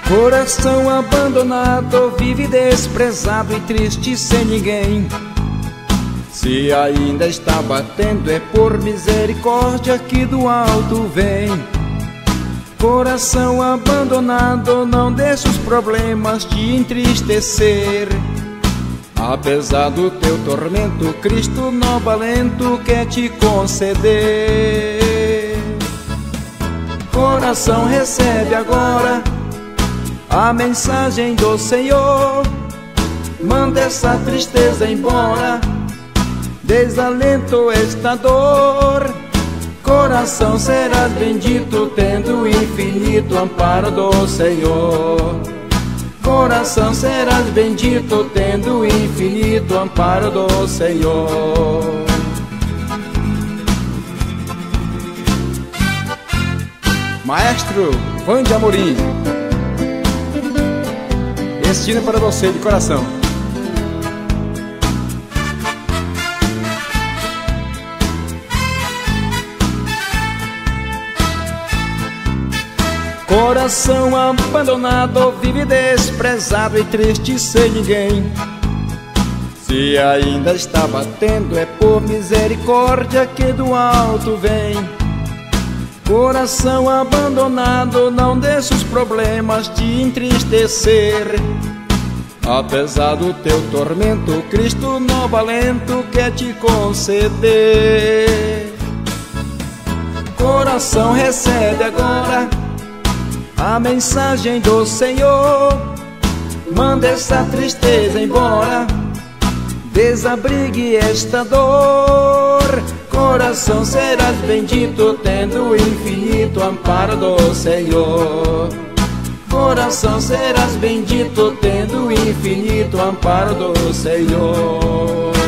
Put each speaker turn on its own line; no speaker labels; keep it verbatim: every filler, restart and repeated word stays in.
Coração abandonado, vive desprezado e triste sem ninguém. Se ainda está batendo, é por misericórdia que do alto vem. Coração abandonado, não deixe os problemas te entristecer. Apesar do teu tormento, Cristo novo alento quer te conceder. Coração, recebe agora a mensagem do Senhor. Manda essa tristeza embora, desalento esta dor. Coração, serás bendito, tendo o infinito amparo do Senhor. Coração, serás bendito, tendo o infinito amparo do Senhor. Maestro Vande Amorim, esse hino é para você de coração. Coração abandonado, vive desprezado e triste sem ninguém. Se ainda está batendo, é por misericórdia que do alto vem. Coração abandonado, não deixe os problemas te entristecer. Apesar do teu tormento, Cristo novo alento quer te conceder. Coração, recebe agora a mensagem do Senhor. Manda essa tristeza embora, desabrigue esta dor. Coração, serás bendito, tendo o infinito amparo do Senhor. Coração, serás bendito, tendo o infinito amparo do Senhor.